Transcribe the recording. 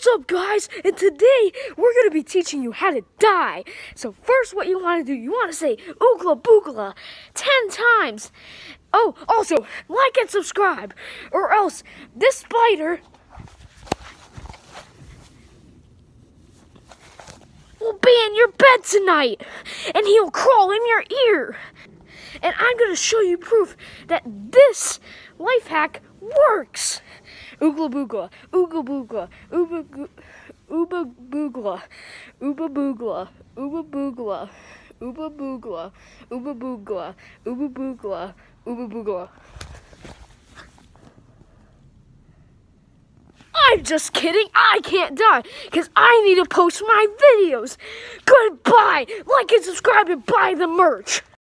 What's up, guys? And today we're going to be teaching you how to die. So first, what you want to do, you want to say oogla boogla 10 times. Oh, also, like and subscribe, or else this spider will be in your bed tonight, and he'll crawl in your ear. And I'm going to show you proof that this life hack works. Oogla boogla, ooga boogla, ooba boogla, ooba boogla, ooba boogla, ooba boogla, ooba boogla, ooba boogla, ooba boogla. I'm just kidding, I can't die, because I need to post my videos. Goodbye, like and subscribe and buy the merch.